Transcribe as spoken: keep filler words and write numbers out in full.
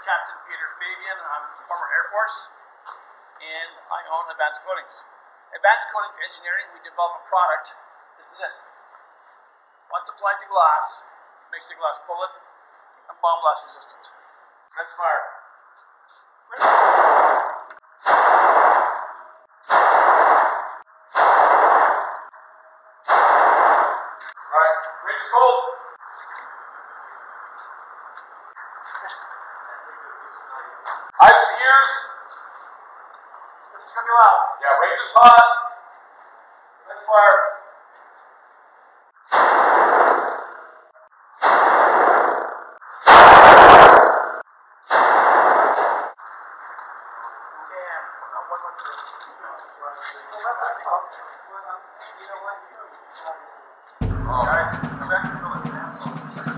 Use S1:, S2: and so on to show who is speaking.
S1: Captain Peter Fabian. I'm former Air Force, and I own Advanced Coatings. Advanced Coatings Engineering, we develop a product. This is it. Once applied to glass, makes the glass bullet and bomb blast resistant.
S2: Let's fire. Alright, range is cold. Eyes and ears.
S1: This is going to be loud.
S2: Yeah, range is hot. Let's fire.
S1: Guys, come back to the